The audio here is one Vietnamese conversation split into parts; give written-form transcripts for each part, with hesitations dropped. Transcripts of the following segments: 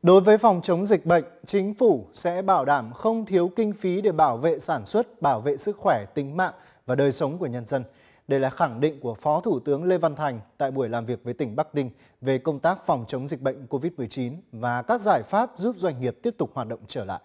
Đối với phòng chống dịch bệnh, chính phủ sẽ bảo đảm không thiếu kinh phí để bảo vệ sản xuất, bảo vệ sức khỏe, tính mạng và đời sống của nhân dân. Đây là khẳng định của Phó Thủ tướng Lê Văn Thành tại buổi làm việc với tỉnh Bắc Ninh về công tác phòng chống dịch bệnh COVID-19 và các giải pháp giúp doanh nghiệp tiếp tục hoạt động trở lại.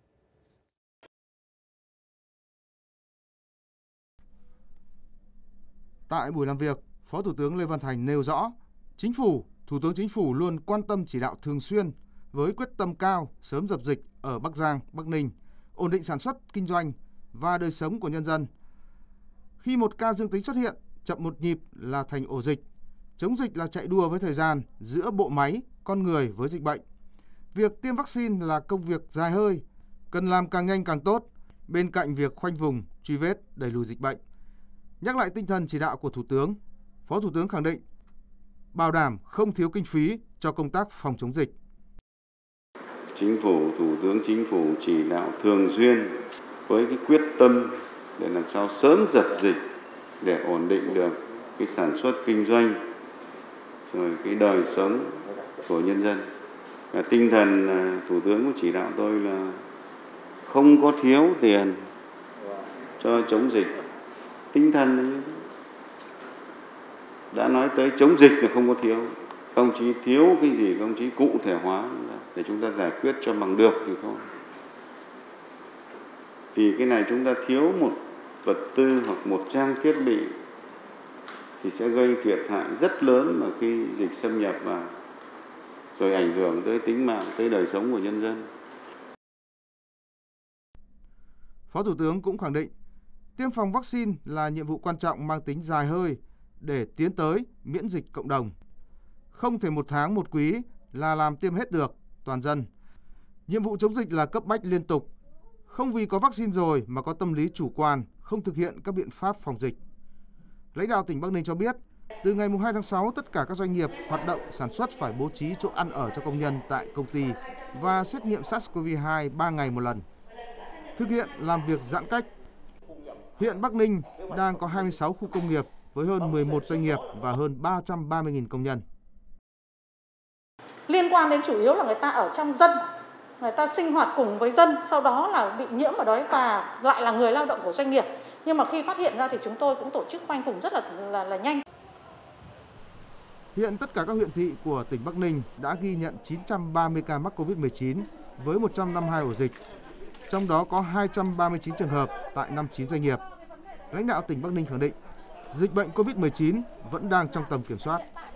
Tại buổi làm việc, Phó Thủ tướng Lê Văn Thành nêu rõ, Thủ tướng Chính phủ luôn quan tâm chỉ đạo thường xuyên với quyết tâm cao sớm dập dịch ở Bắc Giang, Bắc Ninh, ổn định sản xuất, kinh doanh và đời sống của nhân dân. Khi một ca dương tính xuất hiện, chậm một nhịp là thành ổ dịch. Chống dịch là chạy đua với thời gian giữa bộ máy, con người với dịch bệnh. Việc tiêm vaccine là công việc dài hơi, cần làm càng nhanh càng tốt, bên cạnh việc khoanh vùng, truy vết, đẩy lùi dịch bệnh. Nhắc lại tinh thần chỉ đạo của Thủ tướng, Phó Thủ tướng khẳng định bảo đảm không thiếu kinh phí cho công tác phòng chống dịch. Thủ tướng Chính phủ chỉ đạo thường xuyên với cái quyết tâm để làm sao sớm dập dịch để ổn định được cái sản xuất kinh doanh rồi cái đời sống của nhân dân. Và tinh thần Thủ tướng cũng chỉ đạo tôi là không có thiếu tiền cho chống dịch. Tinh thần đã nói tới chống dịch là không có thiếu. Công chí thiếu cái gì công chí cụ thể hóa để chúng ta giải quyết cho bằng được thì thôi. Vì cái này chúng ta thiếu một vật tư hoặc một trang thiết bị thì sẽ gây thiệt hại rất lớn mà khi dịch xâm nhập vào, rồi ảnh hưởng tới tính mạng, tới đời sống của nhân dân. Phó Thủ tướng cũng khẳng định, tiêm phòng vaccine là nhiệm vụ quan trọng mang tính dài hơi để tiến tới miễn dịch cộng đồng. Không thể một tháng một quý là làm tiêm hết được toàn dân. Nhiệm vụ chống dịch là cấp bách liên tục. Không vì có vaccine rồi mà có tâm lý chủ quan, không thực hiện các biện pháp phòng dịch. Lãnh đạo tỉnh Bắc Ninh cho biết, từ ngày 2 tháng 6, tất cả các doanh nghiệp hoạt động sản xuất phải bố trí chỗ ăn ở cho công nhân tại công ty và xét nghiệm SARS-CoV-2 3 ngày một lần. Thực hiện làm việc giãn cách. Hiện Bắc Ninh đang có 26 khu công nghiệp với hơn 11 doanh nghiệp và hơn 330.000 công nhân. Liên quan đến chủ yếu là người ta ở trong dân, người ta sinh hoạt cùng với dân, sau đó là bị nhiễm ở đấy và lại là người lao động của doanh nghiệp. Nhưng mà khi phát hiện ra thì chúng tôi cũng tổ chức khoanh vùng rất là nhanh. Hiện tất cả các huyện thị của tỉnh Bắc Ninh đã ghi nhận 930 ca mắc COVID-19 với 152 ổ dịch. Trong đó có 239 trường hợp tại 59 doanh nghiệp. Lãnh đạo tỉnh Bắc Ninh khẳng định, dịch bệnh COVID-19 vẫn đang trong tầm kiểm soát.